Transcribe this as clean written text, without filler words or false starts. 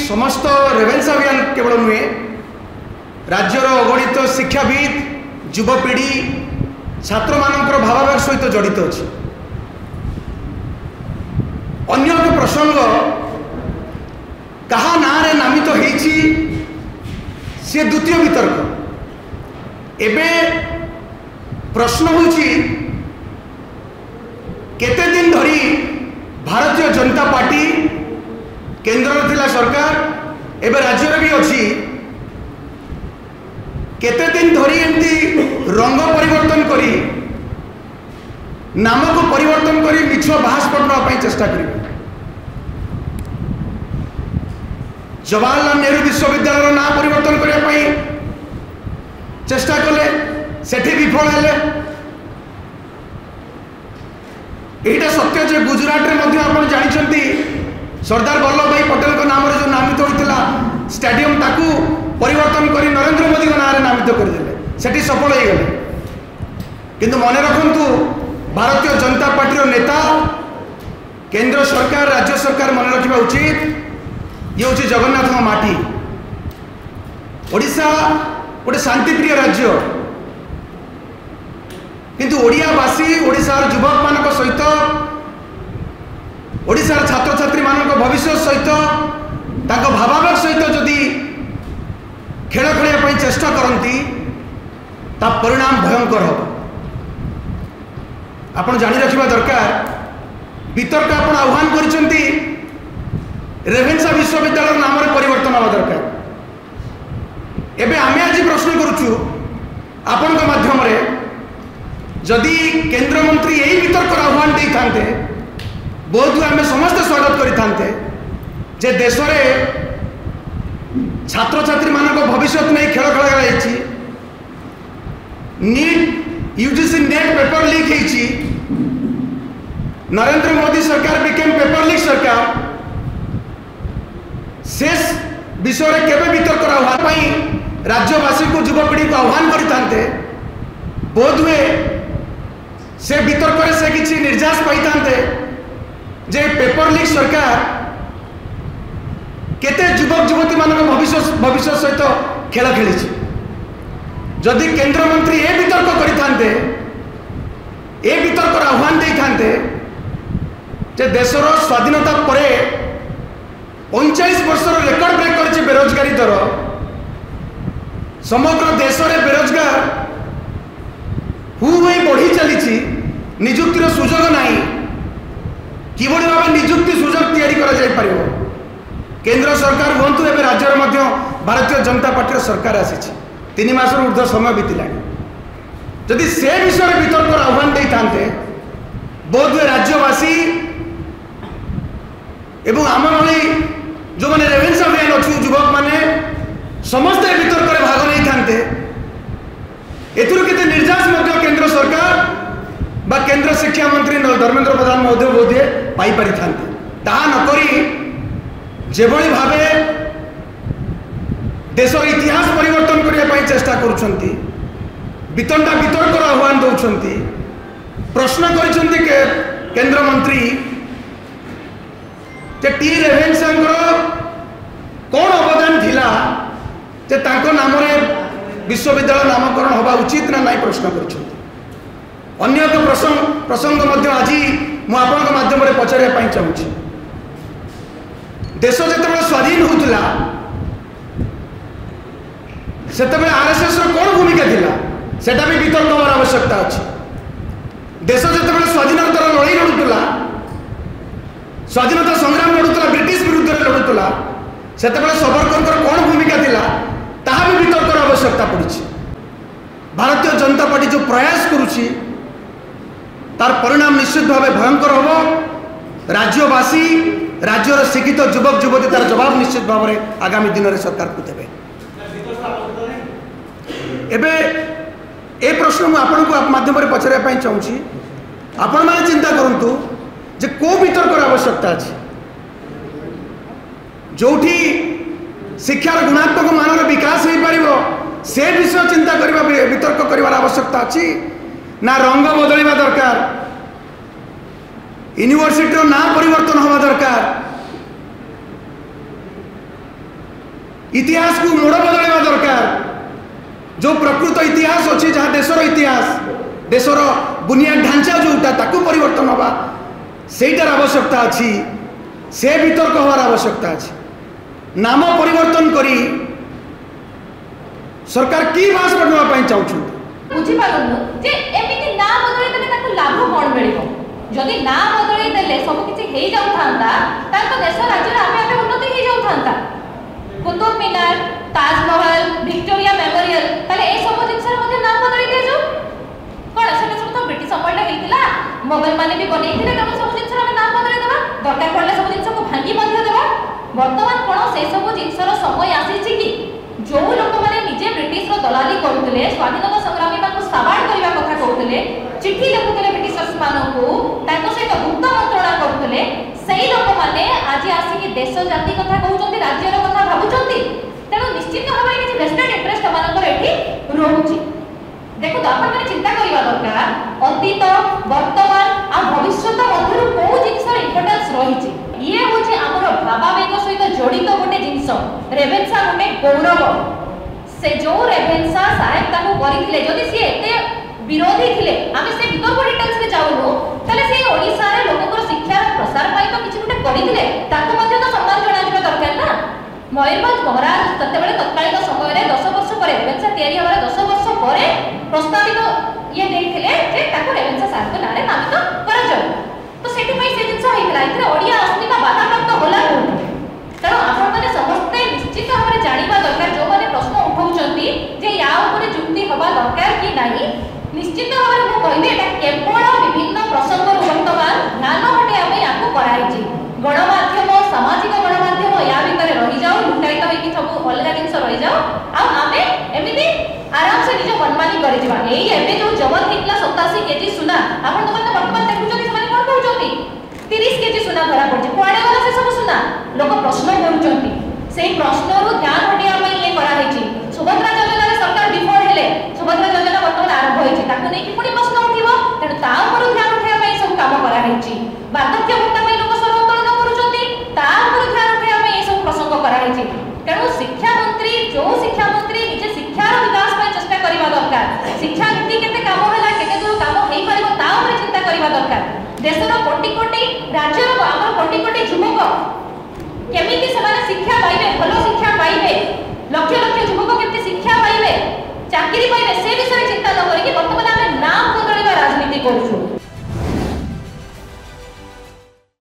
समस्त रेवेन्सा अभियान केवल नुहे राज्यर अगणित शिक्षाविद युवपीढ़ी छात्र मानकर भावावेग सहित जड़ित अच्छी। अन्य एक प्रसंग कहा ना रे नामित होईछि से द्वितीय वितर्क। एबे प्रश्न होछि केते दिन धरी भारतीय जनता पार्टी केंद्र थिला सरकार एबे राज्य भी अच्छी केते दिन धरी एमती रंग परिवर्तन करी नाम को परिवर्तन करी मिछ बाहास पड़ना चेष्टा करेंगे। जवाहरलाल नेहरू विश्वविद्यालय ना परिवर्तन करने चेष्टा कले सेठी विफल हेले। एटा सत्य जे गुजरात में आप जानते सरदार वल्लभ भाई पटेल नाम जो नामित होता स्टेडियम ताकू परिवर्तन करी नरेंद्र मोदी नाम नामित करदे सेठी सफल हो गले। किंतु मन रखु भारतीय जनता पार्टी नेता केंद्र सरकार राज्य सरकार मन रखा उचित ये हूँ जगन्नाथ माटी। ओडिशा गोटे शांतिप्रिय राज्य किंतु ओडियावासी ओडिशार युवक मान सहित ओडिशार छात्र छात्री मान भविष्य सहित भावावेग सहित जदि खेल खेलने चेष्टा करती ता परिणाम भयंकर हम। आपण जानी रखिबा दरकार वितर्क आपण आह्वान करिसेंती रेवेन्सा विश्वविद्यालय नाम परिवर्तन हवा दरकार। एबे आमे आज प्रश्न करूछु आपण माध्यम रे जदि केंद्र मंत्री यही वितर्क आह्वान दे थांते बहुत आमे समस्त स्वागत करि थांते जे देश रे छात्र छात्री मानक भविष्य नहीं खेल खेल NEET UGC NET paper leak होती नरेंद्र मोदी सरकार बिकेम पेपर लीक सरकार शेष विषय में केवे वितर्क आह्वान राज्यवासी को युवपीढ़ी को आह्वान करते बोध हुए से वितर्क से किसी निर्यास पाई जे पेपर लीक सरकार केते युवक युवती मान भविष्य सहित खेल खेली। जदि केंद्र मंत्री ए वितर्क करते ए वितर्क आह्वान देते जे देशर स्वाधीनता पर 39 वर्षर रेकर्ड ब्रेक कर बेरोजगारी दर समग्र देश में बेरोजगार हु बढ़ी चली निजुक्तिर सुजोग नहीं कि भाव निजुक्ति सुजोग या केंद्र सरकार हूँ एवं राज्य में भारतीय जनता पार्टी सरकार आसी 3 मास ऊर्ध्व समय बीतला जदि से विषय में वितर्क आह्वान दे था बोध हुए राज्यवासी एवं आम भाई जो मैंने रेवेन्सा अभियान अच्छु युवक मैंने समस्त वितर्क भाग नहीं था एते निर्यास केंद्र सरकार बा केंद्र शिक्षा मंत्री धर्मेंद्र प्रधान महोदय बोधे पाई था नक जेभली भावे देशर इतिहास परिवर्तन करने चेष्टा करुछंती वितंडा वितर्क आह्वान दौरान प्रश्न करिसेंती केंद्र मंत्री टी रेवेन्सा कौन अवदान थिला जे तांको नाम रे विश्वविद्यालय नामकरण होगा उचित ना नहीं प्रश्न करिसेंती। अन्य एक प्रसंग मध्य आज मुझे माध्यम पचारे चाहूँगी देश जिते स्वाधीन होता से आरएसएस कौन भूमिका थिला सेटा भी वितर्क होवार आवश्यकता अच्छी। देश जिते स्वाधीनतार लड़ाई लड़ुला स्वाधीनता संग्राम लड़ुला ब्रिटिश विरुद्ध में लड़ुला से सावरकर कौन भूमिका थिला ताहा भी वितर्क आवश्यकता पड़ी। भारतीय जनता पार्टी जो प्रयास करुची तार परिणाम निश्चित भाव भयंकर हम। राज्यवासी राज्यर शिक्षित युवक युवती तार जवाब निश्चित भाव में आगामी दिन में सरकार को देवे। एबे ए प्रश्न मुझे आपको माध्यम पचारे चाहूँगी आपण मैंने चिंता करूँ जे को वितर्क आवश्यकता अच्छी जो शिक्षार गुणात्मक मान विकास हो पार से विषय चिंता करवा वितर्क कर आवश्यकता अच्छी ना रंग बदलवा दरकार यूनिवर्सिटी ना परिवर्तन हवा दरकार इतिहास को मोड़ बदलवा दरकार। जो प्रकृत इतिहास अच्छी जहाँ देशर इतिहास देशर बुनियाद ढांचा जोटा ताकू परिवर्तन हवा सेटार आवश्यकता अच्छी से वितर्क हवार आवश्यकता अच्छी। नाम परिवर्तन करी सरकार की भाष बनवाई चाहूँ बुझी पारनु जे एमिति ना बदलै देले ताकू लाभ कोन मिलिबो। जदि ना बदलै देले सब किछि हेई जाउ थांता ता तो देश राज्य आमे आमे उन्नति हेई जाउ थांता। कुतुब मीनार, ताजमहल, विक्टोरिया मेमोरियल ताले ए सब जिंसर मध्ये नाम बदलै दे जो कोन सेटा सब तो ब्रिटिश अमल हेइतिला मोगल माने भी बनेइतिले त सब जिंसर आमे नाम बदलै देबा दरकार पड़ले सब जिंस को भांगी मध्ये देबा। वर्तमान कोन से सब जिंसर समय आसीछि कि जो लोक माने निजे ब्रिटिश रो दलाली करथले स्वाधीनता संग्रामी मानकु साबाड़ करबा कथा कहथले चिट्ठी लिखुथले ब्रिटिशर्स मानकु ताको सहित गुप्त मंत्रणा करथले सेही लोक माने आज आसी कि देश जाति कथा कहउचंती राज्य रो कथा भाबुचंती। तेनो निश्चित भाबे कि वेस्टेड इंटरेस्ट मानकर एठी रहउची। देखो तो आपण माने चिंता करबा दरकार अतीत वर्तमान आ भविष्यत मध्यरु कोउ जिंसर इंपोर्टेंस रहिची। ये होची हमर भावावेग सहित जड़ित गोटे जिंस रेभेन्सा गोटे गौरव। से जो रेभेन्सा साहेब ताकू करिथिले जदि सी एते विरोधी थिले आमे से वितर्क डिटेल्स रे जाउनो तले से ओडिसा रे लोककर शिक्षा प्रसार पाई तो किछि गोटे करिथिले ताकू मध्ये तो सम्मान जणा जिबा दरकार ना। मयूरभंज महाराज तते बेले तत्कालीन समय रे 10 वर्ष परे रेभेन्सा तयारी हवार 10 वर्ष परे प्रस्तावित ये देथिले जे ताकू रेभेन्सा साहेब को नारे नामित करा जाऊ। तो सेठी पई से जिंस होइतला इतरे ओडिया अस्मिता बाधाप्राप्त होला कोन। तेणु आपण माने समस्ते निश्चित भाବରେ जानिबा दरकार जो माने प्रश्न उठाउचंती जे या ऊपर जुक्ति हवा दरकार कि नाही। निश्चित भाବରେ मु कहिबे एटा केवल विभिन्न प्रसंग वर्तमान ध्यान हटे आमे याकू कराइछि। गणमाध्यम सामाजिक गणमाध्यम या भितर रही जाओ लुटाई तो कि सब अलग जिंस रही जाओ आ आमे एमिति आराम से निज मनमानी करि जिबा। एई एबे जो जबत हितला 87 केजी सुना आपण तो वर्तमान देखुचंती माने कोन कहउचंती 30 केजी सुना धरा पड़छि कोआडे वाला से सब सुना लोक प्रश्न करूचंती। सेही प्रश्न रु ध्यान हटिया पई ये करा हेछि। सुभद्रा योजना रे सरकार विफल हेले सुभद्रा योजना वर्तमान आरंभ होइछि ताकू नै कि पुनी प्रश्न उठिबो तेणु ता ऊपर ध्यान उठिया पई सब काम करा हेछि। बार्धक्य भत्ता पई लोक स्वर उत्तोलन करूचंती ता ऊपर ध्यान उठिया पई सब प्रसंग करा हेछि। तेणु शिक्षा मंत्री निजे शिक्षार विकास पई चेष्टा करबा दरकार। शिक्षा नीति केते काम होला केते दूर काम हेई परिबो ता ऊपर चिंता करबा दरकार। देशर कोटी कोटी राज्यर आमर कोटी कोटी युवक केमिति समान शिक्षा पाइबे भलो शिक्षा पाइबे लक्ष लक्ष युवक केमिति शिक्षा पाइबे चाकरी पाइबे से विषय चिंता न करिके वर्तमान आमे नाम बदलैबा राजनीति करूछु।